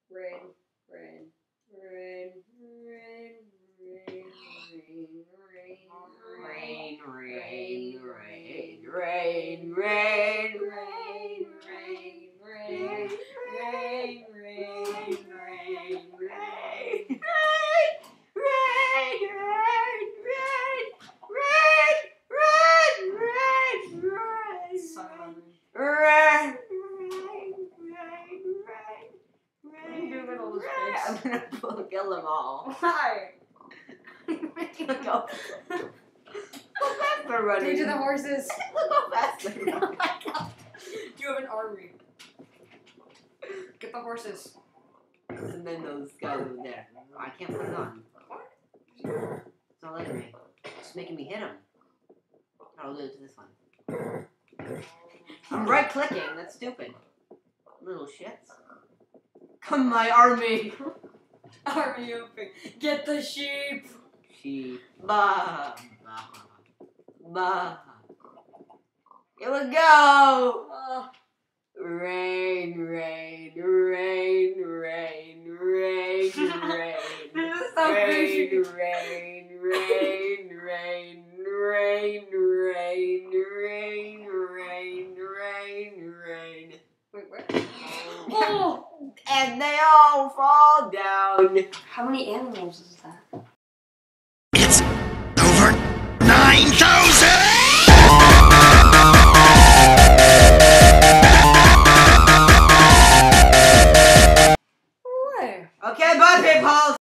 Rain, rain, rain, rain, rain, rain, rain, rain, rain, rain, rain, rain, rain, rain, rain, rain, rain, rain. I'm gonna kill them all. Why? Go faster, running. Go to the horses. Go faster. Oh my god. You have an army. Get the horses. And then those guys over there. I can't put it on. It's not letting me. It's making me hit him. I'll do it to this one. I'm right clicking. That's stupid. Little shits. Come, my army. Army open. Get the sheep. Sheep. Bah. Bah. Bah. Here we go. Rain, rain, rain, rain, rain, rain. This is so rain, crazy. rain, rain, rain, rain, rain, rain, rain, rain, rain. Wait, where? Oh! And they all fall down. How many animals is that? It's over 9,000!